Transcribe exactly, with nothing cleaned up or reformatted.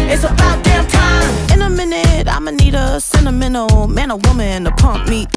It's about damn time. In a minute, I'ma need a sentimental man or woman to pump me.